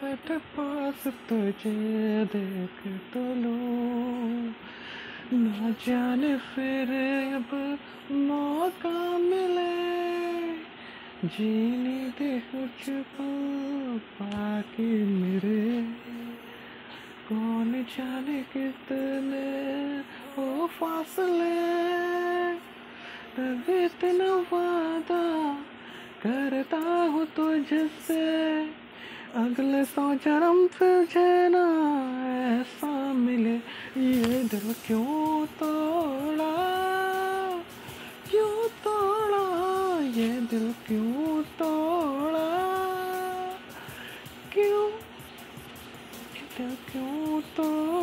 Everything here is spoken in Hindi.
बैठ पास तुझे देख तो लूं, ना जाने फिर अब मौका मिले जीने दे कुछ पल बाकी मेरे। कौन जाने कितने वो फासले, तब इतना वादा करता हूँ तुझसे, अगले 100 जन्म तुझे ना ऐसा मिले। ये दिल क्यों तोड़ा, क्यों तोड़ा, ये दिल क्यों तोड़ा, क्यों, ये दिल क्यों तोड़ा।